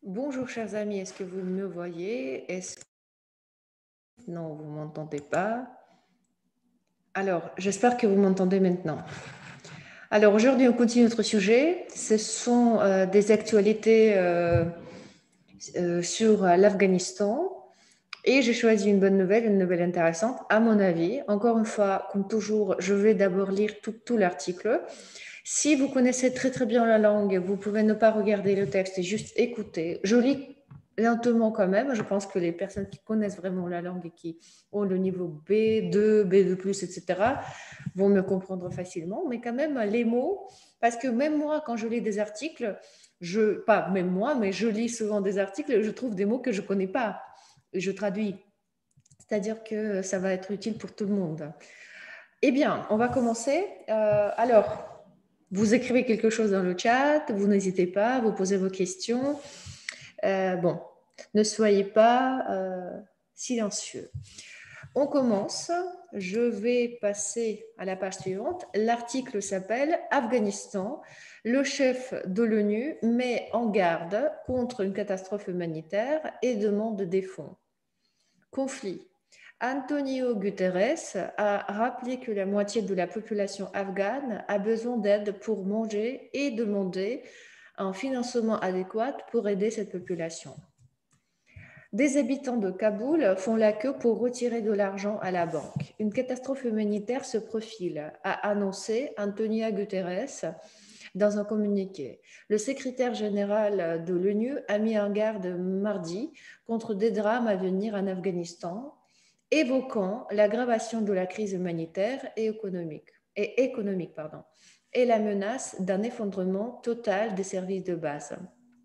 Bonjour chers amis, est-ce que vous me voyez? Non, vous ne m'entendez pas. Alors, j'espère que vous m'entendez maintenant. Alors aujourd'hui, on continue notre sujet. Ce sont des actualités sur l'Afghanistan. Et j'ai choisi une nouvelle intéressante, à mon avis. Encore une fois, comme toujours, je vais d'abord lire tout l'article. Si vous connaissez très très bien la langue, vous pouvez ne pas regarder le texte et juste écouter. Je lis lentement quand même. Je pense que les personnes qui connaissent vraiment la langue et qui ont le niveau B2, B2+, etc., vont me comprendre facilement. Mais quand même, les mots, parce que même moi, quand je lis des articles, pas même moi, mais je lis souvent des articles, je trouve des mots que je ne connais pas et je traduis. C'est-à-dire que ça va être utile pour tout le monde. Eh bien, on va commencer. Alors, vous écrivez quelque chose dans le chat, vous n'hésitez pas, vous posez vos questions. Bon, ne soyez pas silencieux. On commence. Je vais passer à la page suivante. L'article s'appelle Afghanistan. Le chef de l'ONU met en garde contre une catastrophe humanitaire et demande des fonds. Conflit. Antonio Guterres a rappelé que la moitié de la population afghane a besoin d'aide pour manger et demandé un financement adéquat pour aider cette population. Des habitants de Kaboul font la queue pour retirer de l'argent à la banque. Une catastrophe humanitaire se profile, a annoncé Antonio Guterres dans un communiqué. Le secrétaire général de l'ONU a mis en garde mardi contre des drames à venir en Afghanistan, évoquant l'aggravation de la crise humanitaire et économique, et la menace d'un effondrement total des services de base.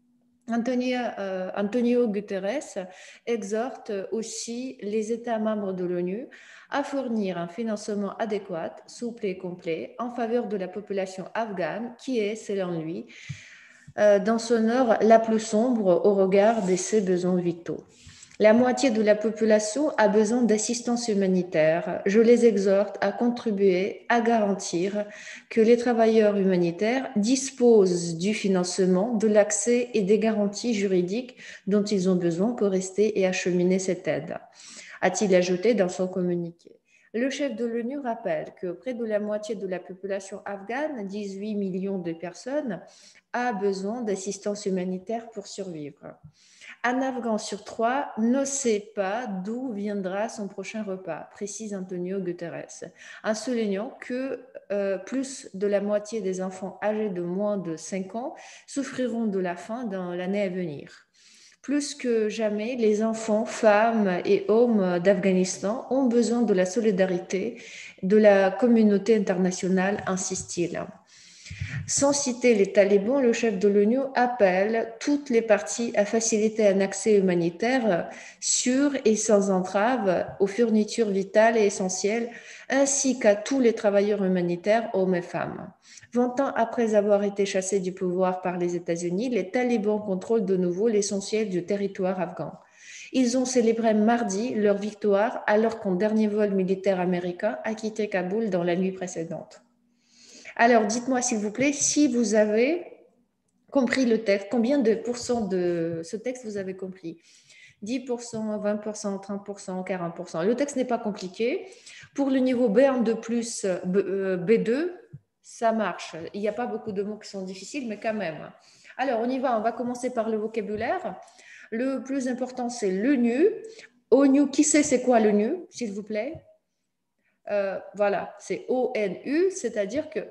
Antonio Guterres exhorte aussi les États membres de l'ONU à fournir un financement adéquat, souple et complet en faveur de la population afghane qui est, selon lui, dans son heure la plus sombre au regard de ses besoins vitaux. La moitié de la population a besoin d'assistance humanitaire. Je les exhorte à contribuer à garantir que les travailleurs humanitaires disposent du financement, de l'accès et des garanties juridiques dont ils ont besoin pour rester et acheminer cette aide, a-t-il ajouté dans son communiqué. Le chef de l'ONU rappelle que près de la moitié de la population afghane, 18 millions de personnes, a besoin d'assistance humanitaire pour survivre. Un Afghan sur 3 ne sait pas d'où viendra son prochain repas, précise Antonio Guterres, en soulignant que plus de la moitié des enfants âgés de moins de 5 ans souffriront de la faim dans l'année à venir. Plus que jamais, les enfants, femmes et hommes d'Afghanistan ont besoin de la solidarité de la communauté internationale, insiste-t-il. Sans citer les talibans, le chef de l'ONU appelle toutes les parties à faciliter un accès humanitaire sûr et sans entrave aux fournitures vitales et essentielles, ainsi qu'à tous les travailleurs humanitaires, hommes et femmes. 20 ans après avoir été chassés du pouvoir par les États-Unis, les talibans contrôlent de nouveau l'essentiel du territoire afghan. Ils ont célébré mardi leur victoire alors qu'un dernier vol militaire américain a quitté Kaboul dans la nuit précédente. Alors, dites-moi s'il vous plaît si vous avez compris le texte. Combien de pourcents de ce texte vous avez compris? 10%, 20%, 30%, 40%. Le texte n'est pas compliqué. Pour le niveau B1 de plus, B2, ça marche. Il n'y a pas beaucoup de mots qui sont difficiles, mais quand même. Alors, on y va. On va commencer par le vocabulaire. Le plus important, c'est l'ONU. ONU, qui sait c'est quoi l'ONU, s'il vous plaît? Voilà, c'est ONU, c'est-à-dire que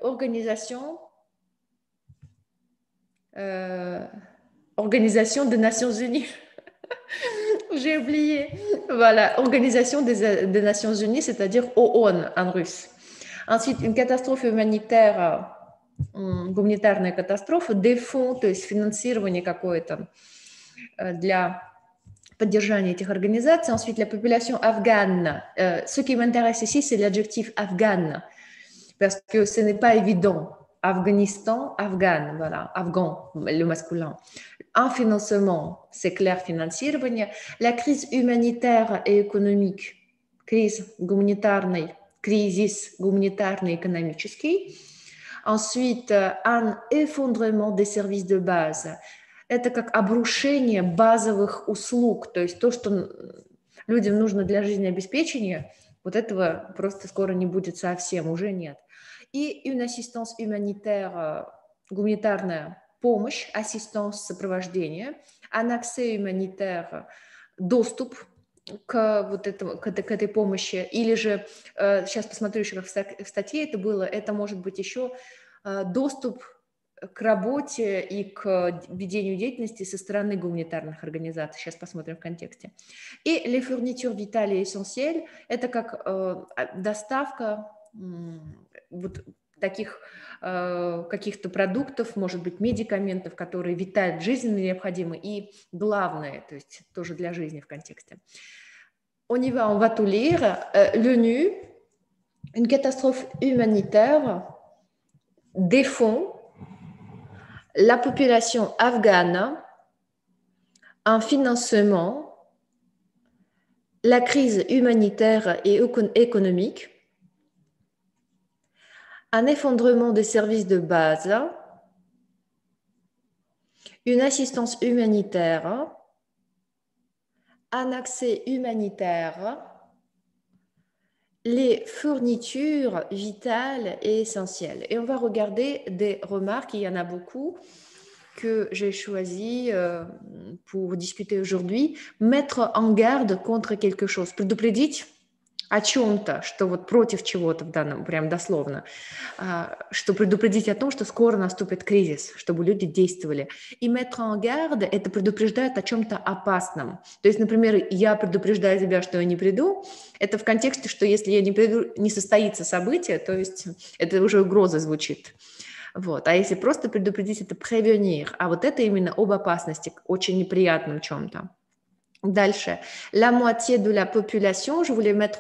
Organisation des Nations Unies. J'ai oublié. Voilà, Organisation des Nations Unies, c'est-à-dire OON en russe. Ensuite, une catastrophe humanitaire, гуманитарная катастрофа, des fonds, то есть финансирование какое-то для поддержания этих организаций. Ensuite, la population afghane. Ce qui m'intéresse ici, c'est l'adjectif afghane, parce que ce n'est pas évident. Afghanistan, Afghan, voilà, Afghan, le masculin. Un financement, c'est clair, финансирование. La crise humanitaire et économique, кризис гуманитарный économique. Ensuite, un effondrement des services de base. Это как обрушение базовых услуг, то есть то, что людям нужно для жизнеобеспечения, вот этого просто скоро не будет совсем, уже нет. И une assistance humanitaire, гуманитарная помощь, ассистенс сопровождение, un accès humanitaire, доступ к вот этому, к этой помощи, или же, сейчас посмотрю еще, как в статье это было, это может быть еще доступ к работе и к ведению деятельности со стороны гуманитарных организаций. Сейчас посмотрим в контексте. И les fournitures vitales et essentielles – это как доставка вот таких каких-то продуктов, может быть, медикаментов, которые витально, жизненно необходимы и главное, то есть тоже для жизни в контексте. On va tout lire. L'ONU, une catastrophe humanitaire, défend la population afghane, un financement, la crise humanitaire et économique, un effondrement des services de base, une assistance humanitaire, un accès humanitaire, les fournitures vitales et essentielles. Et on va regarder des remarques, il y en a beaucoup, que j'ai choisi pour discuter aujourd'hui. Mettre en garde contre quelque chose, предупредить о чем-то, что вот против чего-то в данном, прям дословно, что предупредить о том, что скоро наступит кризис, чтобы люди действовали. И mettre en garde – это предупреждает о чем-то опасном. То есть, например, я предупреждаю тебя, что я не приду, это в контексте, что если я не приду, не состоится событие, то есть это уже угроза звучит. Вот. А если просто предупредить, это prévenir, а вот это именно об опасности, очень неприятном чем-то. Дальше. La moitié de la population, je voulais mettre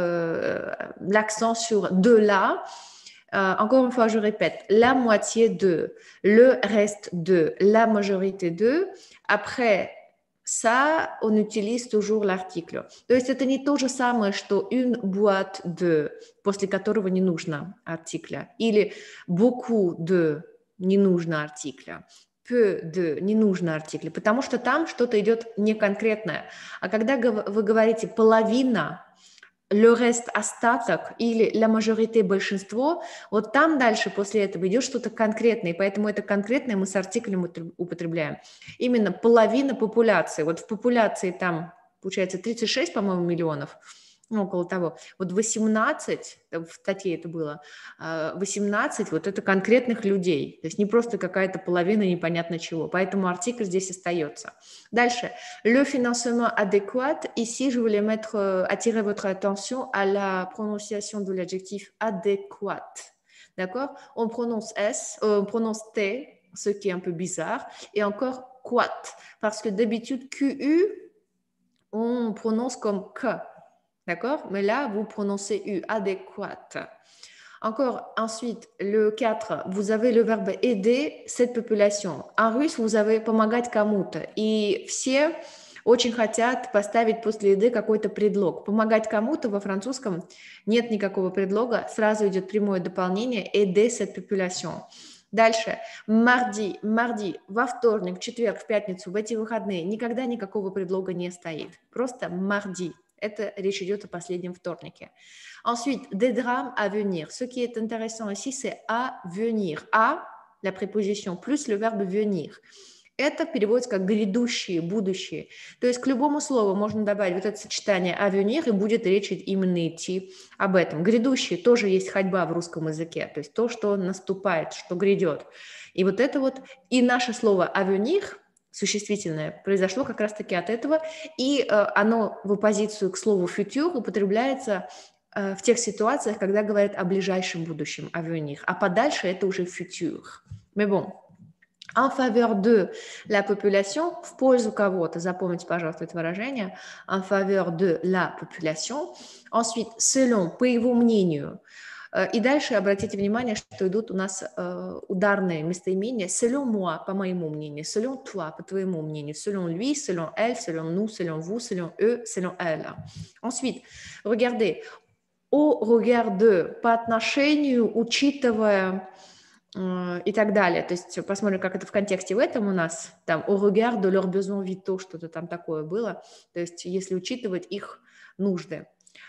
l'accent sur de la. Encore une fois, je répète, la moitié de, le reste de, la majorité de. Après ça, on utilise toujours l'article. То есть это не то же самое, что une boîte de, после которого не нужно артикля, или beaucoup de, не нужно артикля. Peu de, не нужно артикля, потому что там что-то идет неконкретное. А когда вы говорите половина, le reste, остаток, или la majorité, большинство, вот там дальше после этого идет что-то конкретное, и поэтому это конкретное мы с артиклем употребляем. Именно половина популяции. Вот в популяции там, получается, 36, по-моему, миллионов, ну, около того. Вот 18, в статье это было, 18 вот это конкретных людей. То есть не просто какая-то половина непонятно чего. Поэтому артикль здесь остается. Дальше. Le financement adéquat. Ici, je voulais attirer votre attention à la prononciation de l'adjectif adéquat. D'accord? On prononce S, on prononce T, ce qui est un peu bizarre, et encore quat. Parce que d'habitude, QU, on prononce comme K. D'accord? Mais là, vous prononcez U, adéquate. Encore, ensuite, le 4, vous avez le verbe aider cette population. En russe, vous avez помогать кому-то. И все очень хотят поставить после aider какой-то предлог. Помогать кому-то во французском нет никакого предлога. Сразу идет прямое дополнение aider cette population. Дальше. Марди, во вторник, в четверг, в пятницу, в эти выходные никогда никакого предлога не стоит. Просто марди. Это речь идет о последнем вторнике. Ensuite, des drames à venir. Ce qui est intéressant ici, c'est à venir. À, la préposition, plus le verbe venir. Это переводится как грядущие, будущее. То есть к любому слову можно добавить вот это сочетание à venir, и будет речь именно идти об этом. Грядущее тоже есть ходьба в русском языке, то есть то, что наступает, что грядет. И вот это вот, и наше слово à venir, существительное, произошло как раз-таки от этого, и оно в оппозицию к слову futur употребляется в тех ситуациях, когда говорят о ближайшем будущем, à venir, а подальше это уже futur. Mais bon, en faveur de la population, в пользу кого-то, запомните, пожалуйста, это выражение, en faveur de la population. Ensuite, selon, по его мнению. И дальше обратите внимание, что идут у нас ударные местоимения selon moi, по моему мнению, selon toi, по твоему мнению, selon lui, selon elle, selon nous, selon vous, selon eux, selon elle. Ensuite, regardez, au regard de, по отношению, учитывая, и так далее. То есть посмотрим, как это в контексте в этом у нас. Там au regard de leurs besoins vitaux, что-то там такое было. То есть если учитывать их нужды.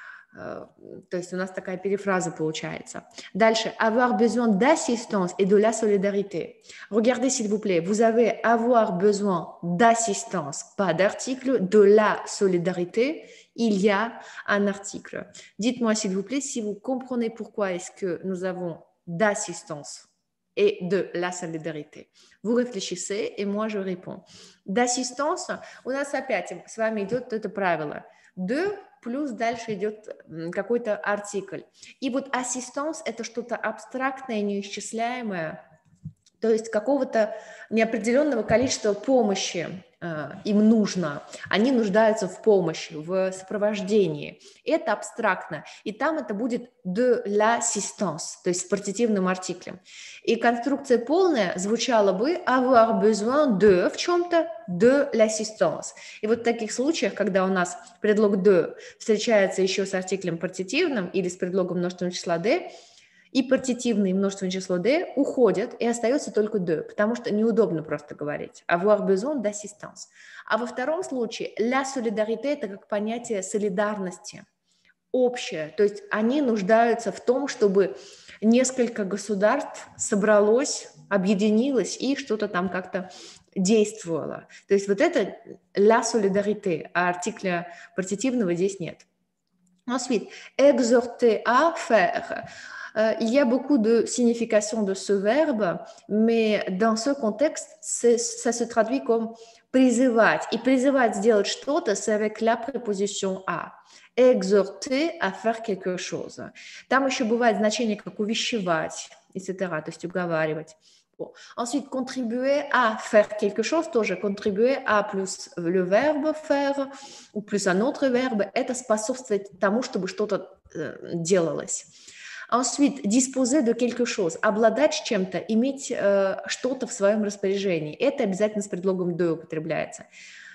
То есть у нас такая перефраза получается. Дальше. Avoir besoin d'assistance et de la solidarité. Regardez s'il vous plaît. Vous avez avoir besoin d'assistance, pas d'article, de la solidarité. Il y a un article. Dites-moi s'il vous plaît si vous comprenez pourquoi est-ce que nous avons d'assistance et de la solidarité. Vous réfléchissez et moi je réponds. D'assistance, у нас опять с вами идет это правило. De плюс дальше идет какой-то артикль. И вот assistance – это что-то абстрактное, неисчисляемое, то есть какого-то неопределенного количества помощи им нужно. Они нуждаются в помощи, в сопровождении. Это абстрактно. И там это будет de l'assistance, то есть с партитивным артиклем. И конструкция полная звучала бы avoir besoin de в чем-то de l'assistance. И вот в таких случаях, когда у нас предлог de встречается еще с артиклем партитивным или с предлогом множественного числа de, и партитивное и множественное число de уходят, и остается только de, потому что неудобно просто говорить. Avoir besoin d'assistance. А во втором случае la solidarité – это как понятие солидарности, общее. То есть они нуждаются в том, чтобы несколько государств собралось, объединилось и что-то там как-то действовало. То есть вот это la solidarité, а артикля партитивного здесь нет. Ensuite, exhorter à faire. Il y a beaucoup de significations de ce verbe, mais dans ce contexte, ça se traduit comme призывать. И призывать сделать что-то, c'est avec la préposition à. Exhorter à faire quelque chose. Там еще бывает значение как увещевать, etc., то есть уговаривать. Bon. Ensuite, contribuer à faire quelque chose, тоже contribuer à plus le verbe faire ou plus un autre verbe, это способствовать тому, чтобы что-то делалось. Ensuite, disposer de quelque chose, обладать чем-то, иметь что-то в своем распоряжении. Это обязательно с предлогом de употребляется.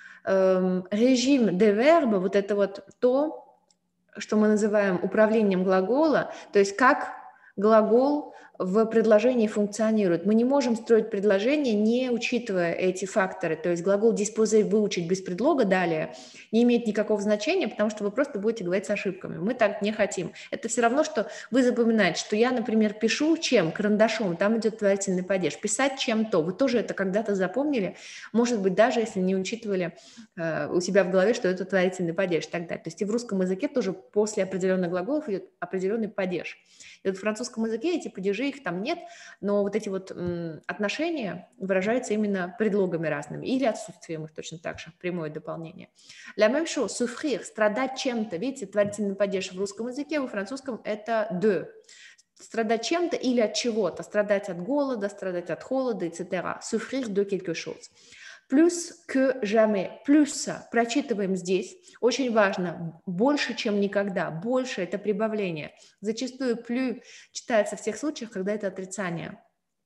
Режим de verbe, вот это вот то, что мы называем управлением глагола, то есть как глагол в предложении функционирует. Мы не можем строить предложение, не учитывая эти факторы. То есть глагол disposer выучить без предлога далее не имеет никакого значения, потому что вы просто будете говорить с ошибками. Мы так не хотим. Это все равно, что вы запоминаете, что я, например, пишу чем? Карандашом, там идет творительный падеж. Писать чем-то. Вы тоже это когда-то запомнили, может быть, даже если не учитывали у себя в голове, что это творительный падеж и так далее. То есть и в русском языке тоже после определенных глаголов идет определенный падеж. И вот в французском языке эти падежи, их там нет, но вот эти вот отношения выражаются именно предлогами разными или отсутствием их точно так же, прямое дополнение. La même chose, souffrir, страдать чем-то, видите, творительный падеж в русском языке, во французском это de. Страдать чем-то или от чего-то, страдать от голода, страдать от холода, etc. Souffrir de quelque chose. Plus que jamais, plus, прочитываем здесь, очень важно, больше, чем никогда, больше – это прибавление. Зачастую plus читается в тех случаях, когда это отрицание.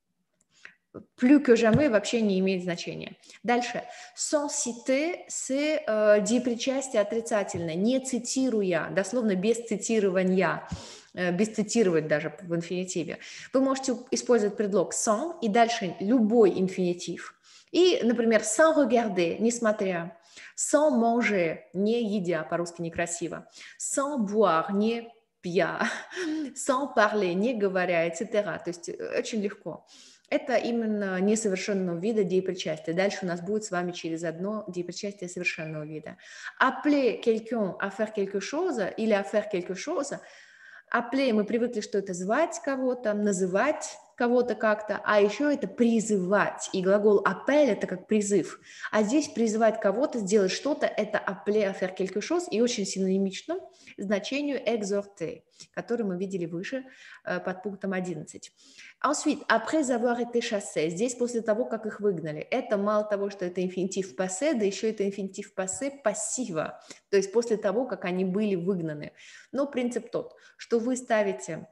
Plus que jamais вообще не имеет значения. Дальше. Sans citer, c'est депричастие отрицательное, не цитируя, дословно без цитирования, без цитировать даже в инфинитиве. Вы можете использовать предлог sans и дальше любой инфинитив. И, например, sans regarder, несмотря, sans manger, не едя, по-русски некрасиво, sans boire, не пья, sans parler, не говоря, etc. То есть очень легко. Это именно несовершенного вида деепричастия. Дальше у нас будет с вами через одно деепричастие совершенного вида. Appeler quelqu'un à faire quelque chose или à faire quelque chose. Appeler, мы привыкли, что это звать кого-то, называть кого-то как-то, а еще это призывать. И глагол appel – это как призыв. А здесь призывать кого-то, сделать что-то – это appeler à faire quelque chose, и очень синонимично значению exhorter, который мы видели выше под пунктом 11. Ensuite, après avoir été chassés, здесь после того, как их выгнали, это мало того, что это инфинитив passé, да еще это инфинитив passé пассива, то есть после того, как они были выгнаны. Но принцип тот, что вы ставите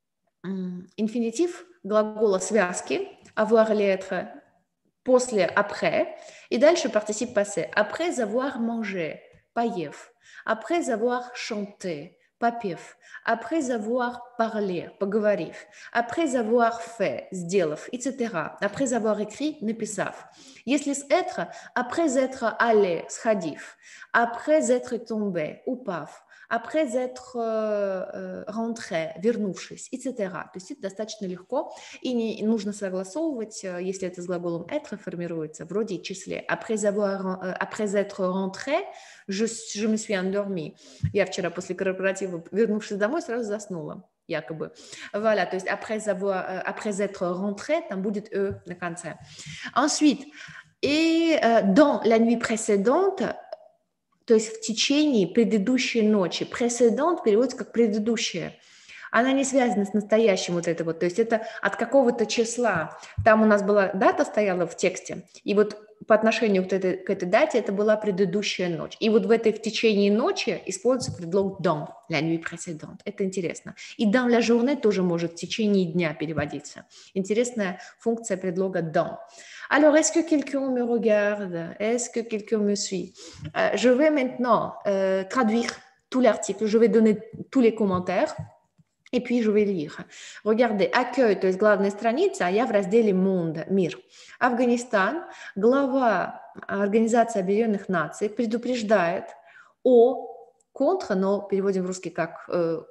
инфинитив глагола связки, avoir l'être, после après, и дальше participe passé. Après avoir mangé, поев. Après avoir chanté, попев, après avoir parlé, поговорив, après avoir fait, сделав, etc., après avoir écrit, написав. Если с être, après être allé, сходив, après être tombé, упав, après être rentré, вернувшись, etc. То есть это достаточно легко, и не нужно согласовывать, если это с глаголом être формируется, вроде числе. Après être rentré, je me suis endormie. Я вчера после корпоратива, вернувшись домой, сразу заснула, якобы. Voilà, то есть après être rentré, там будет на конце. Ensuite, et dans la nuit précédente, то есть в течение предыдущей ночи. Précédente переводится как предыдущая. Она не связана с настоящим вот это вот, то есть это от какого-то числа. Там у нас была дата стояла в тексте, и вот по отношению к этой дате это была предыдущая ночь. И вот в течение ночи используется предлог dans, la nuit précédente. Это интересно. И dans la journée тоже может в течение дня переводиться. Интересная функция предлога dans. Alors, est-ce que quelqu'un me regarde? Est-ce que quelqu'un me suit? Je vais maintenant traduire tout l'article, je vais donner tous les commentaires. И puis, je vais lire. Regardez, accueil, то есть главная страница, а я в разделе Monde, мир. Афганистан, глава Организации Объединенных Наций предупреждает о но переводим в русский как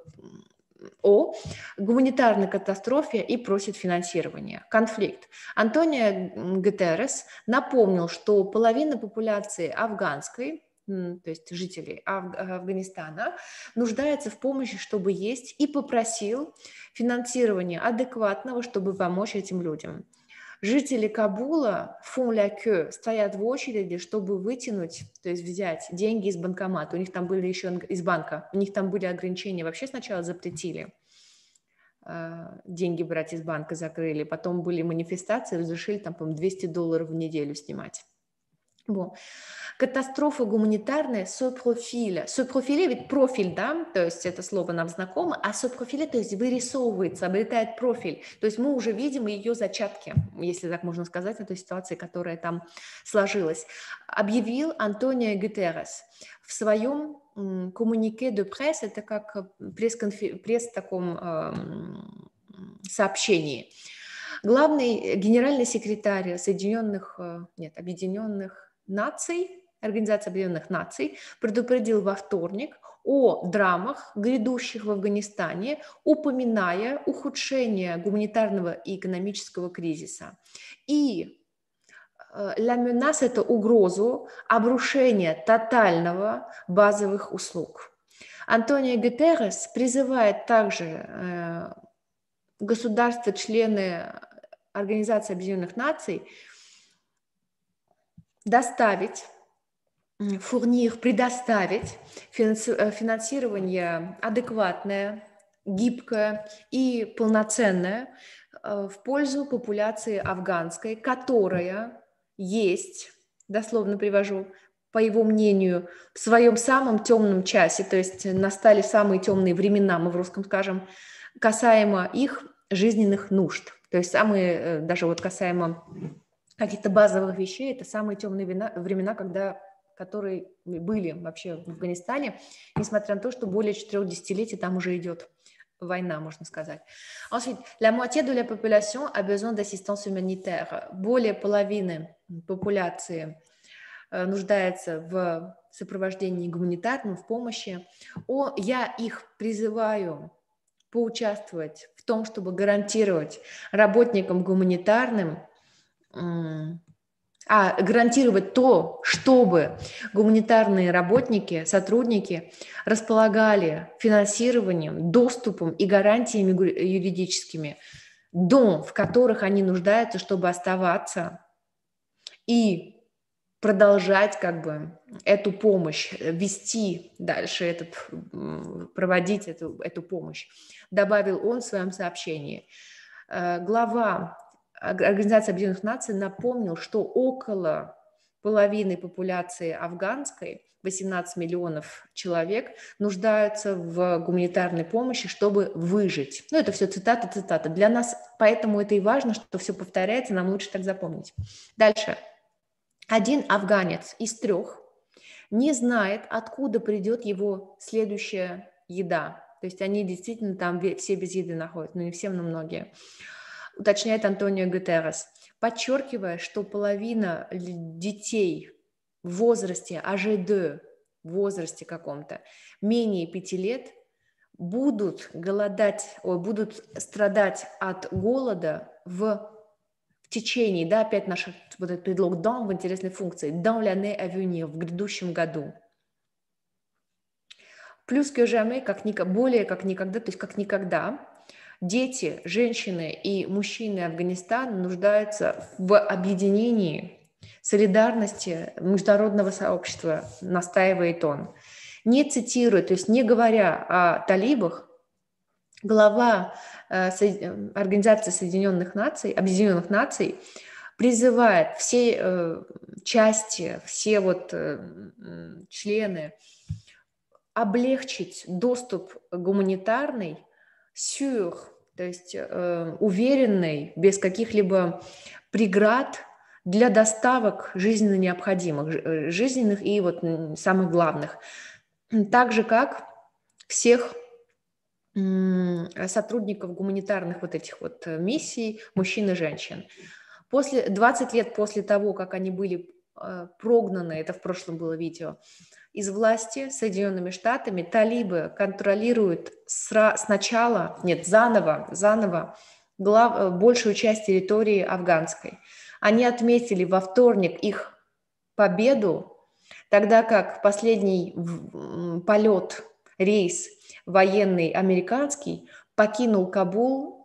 о гуманитарной катастрофе и просит финансирования. Конфликт. Антонио Гутеррес напомнил, что половина популяции афганской, то есть жителей Афганистана, нуждается в помощи, чтобы есть, и попросил финансирования адекватного, чтобы помочь этим людям. Жители Кабула, font la queue, стоят в очереди, чтобы вытянуть, то есть взять деньги из банкомата. У них там были еще из банка, у них там были ограничения. Вообще сначала запретили деньги брать из банка, закрыли. Потом были манифестации, разрешили там, по-моему, $200 в неделю снимать. Bon. Катастрофа гуманитарная сопрофиля. Сопрофиле ведь профиль, да, то есть это слово нам знакомо, а сопрофиле, то есть вырисовывается, обретает профиль. То есть мы уже видим ее зачатки, если так можно сказать, этой ситуации, которая там сложилась. Объявил Антонио Гутеррес в своем коммунике де пресс, это как пресс таком сообщении. Главный генеральный секретарь Объединенных Наций, Организации Объединенных Наций, предупредил во вторник о драмах, грядущих в Афганистане, упоминая ухудшение гуманитарного и экономического кризиса. И la menace – это угрозу обрушения тотального базовых услуг. Антонио Гутеррес призывает также государства-члены Организации Объединенных Наций предоставить финансирование адекватное, гибкое и полноценное в пользу популяции афганской, которая есть, дословно привожу, по его мнению, в своем самом темном часе, то есть настали самые темные времена, мы в русском скажем, касаемо их жизненных нужд. То есть самые, даже вот касаемо каких-то базовых вещей, это самые темные времена, которые были вообще в Афганистане, несмотря на то, что более 4 десятилетий там уже идет война, можно сказать. Ensuite, la moitié de la population a besoin d'assistance humanitaire. Более половины популяции нуждается в сопровождении гуманитарном, в помощи. Я их призываю поучаствовать в том, чтобы гарантировать работникам гуманитарным, гарантировать то, чтобы гуманитарные работники, сотрудники располагали финансированием, доступом и гарантиями юридическими, в которых они нуждаются, чтобы оставаться и продолжать эту помощь, вести дальше, проводить эту помощь, добавил он в своем сообщении. Глава Организации Объединенных Наций напомнил, что около половины популяции афганской, 18 миллионов человек, нуждаются в гуманитарной помощи, чтобы выжить. Это все цитата. Для нас поэтому это и важно, что все повторяется, нам лучше так запомнить. Дальше. 1 афганец из 3 не знает, откуда придет его следующая еда. То есть они действительно там все без еды находятся, но не все, но многие. Уточняет Антонио Гутеррес, подчеркивая, что половина детей в возрасте АЖД, в возрасте каком-то, менее 5 лет, будут будут страдать от голода в течение, да, опять наш вот этот предлог dans в интересной функции, dans l'année à venir, в грядущем году. Плюс que jamais, более как никогда, то есть как никогда, дети, женщины и мужчины Афганистана нуждаются в объединении, солидарности международного сообщества, настаивает он. Не цитируя, то есть не говоря о талибах, глава Организации Объединенных Наций призывает все части, все члены облегчить доступ гуманитарный, sûr, то есть уверенный, без каких-либо преград для доставок жизненно необходимых, жизненных и самых главных. Так же, как всех сотрудников гуманитарных миссий, мужчин и женщин. 20 лет после того, как они были прогнаны, это в прошлом было видео, из власти Соединенными Штатами, талибы контролируют заново большую часть территории афганской. Они отметили во вторник их победу, тогда как последний рейс военный американский покинул Кабул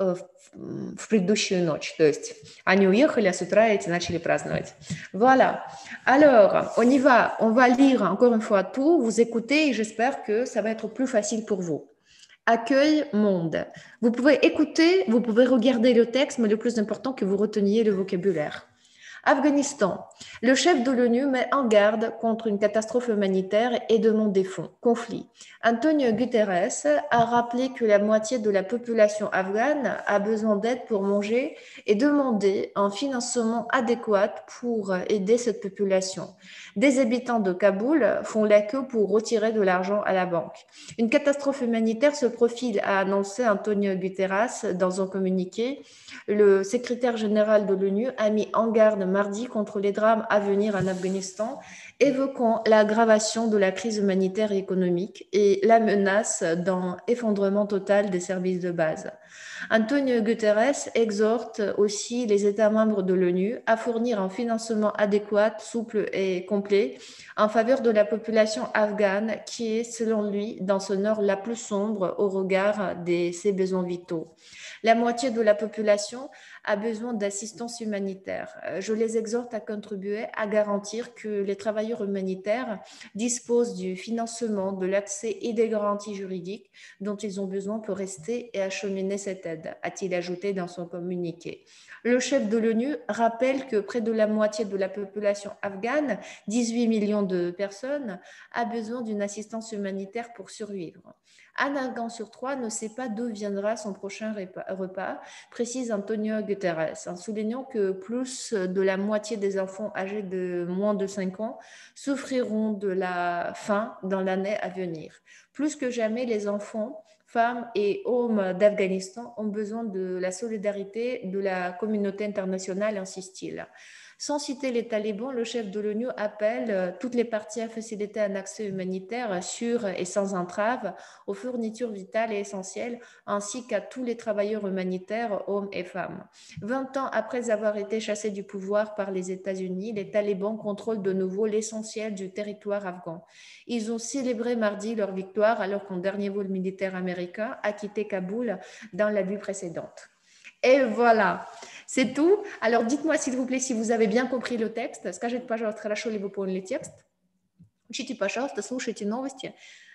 в предыдущую ночь. То есть они уехали, а с утра эти начали праздновать. Voilà. Alors, on va lire encore une fois tout, vous écoutez et j'espère que ça va être plus facile pour vous. Accueil monde. Vous pouvez écouter, vous pouvez regarder le texte, mais le plus important que vous reteniez le vocabulaire. Afghanistan. Le chef de l'ONU met en garde contre une catastrophe humanitaire et demande des fonds. Conflit. Antonio Guterres a rappelé que la moitié de la population afghane a besoin d'aide pour manger et demandé un financement adéquat pour aider cette population. Des habitants de Kaboul font la queue pour retirer de l'argent à la banque. Une catastrophe humanitaire se profile, a annoncé Antonio Guterres dans un communiqué. Le secrétaire général de l'ONU a mis en garde mardi contre les drames à venir en Afghanistan, évoquant l'aggravation de la crise humanitaire et économique et la menace d'un effondrement total des services de base. Antonio Guterres exhorte aussi les États membres de l'ONU à fournir un financement adéquat, souple et complet en faveur de la population afghane qui est, selon lui, dans ce nord la plus sombre au regard de ses besoins vitaux. La moitié de la population a besoin d'assistance humanitaire. Je les exhorte à contribuer à garantir que les travailleurs humanitaires disposent du financement, de l'accès et des garanties juridiques dont ils ont besoin pour rester et acheminer cette aide, a-t-il ajouté dans son communiqué. Le chef de l'ONU rappelle que près de la moitié de la population afghane, 18 millions de personnes, a besoin d'une assistance humanitaire pour survivre. Un Afghan sur 3 ne sait pas d'où viendra son prochain repas, précise Antonio Guterres, en soulignant que plus de la moitié des enfants âgés de moins de 5 ans souffriront de la faim dans l'année à venir. Plus que jamais, les enfants, femmes et hommes d'Afghanistan ont besoin de la solidarité de la communauté internationale, insiste-t-il. Sans citer les talibans, le chef de l'ONU appelle toutes les parties à faciliter un accès humanitaire sûr et sans entrave aux fournitures vitales et essentielles, ainsi qu'à tous les travailleurs humanitaires, hommes et femmes. 20 ans après avoir été chassés du pouvoir par les États-Unis, les talibans contrôlent de nouveau l'essentiel du territoire afghan. Ils ont célébré mardi leur victoire alors qu'un dernier vol militaire américain a quitté Kaboul dans la nuit précédente. Et voilà, c'est tout. Alors, dites-moi, s'il vous plaît, si vous avez bien compris le texte. Скажите, пожалуйста, хорошо ли вы поняли текст. Учите, пожалуйста, слушайте новости.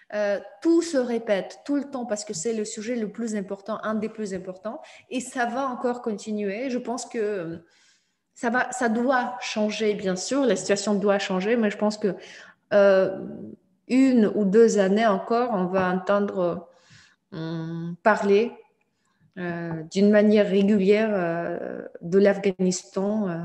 Tout se répète tout le temps parce que c'est le sujet le plus important, un des plus importants. Et ça va encore continuer. Je pense que ça doit changer, bien sûr. La situation doit changer, mais je pense que 1 ou 2 années encore, on va entendre parler d'une manière régulière de l'Afghanistan,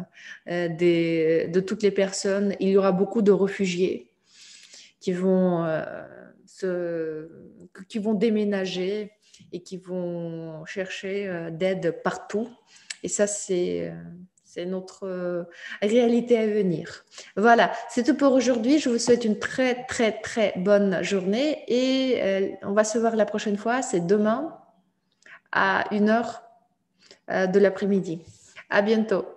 de toutes les personnes. Il y aura beaucoup de réfugiés qui vont qui vont déménager et qui vont chercher d'aide partout. Et ça, c'est notre réalité à venir. Voilà, c'est tout pour aujourd'hui. Je vous souhaite une très, très, très bonne journée et on va se voir la prochaine fois. C'est demain à 1h de l'après-midi. À bientôt.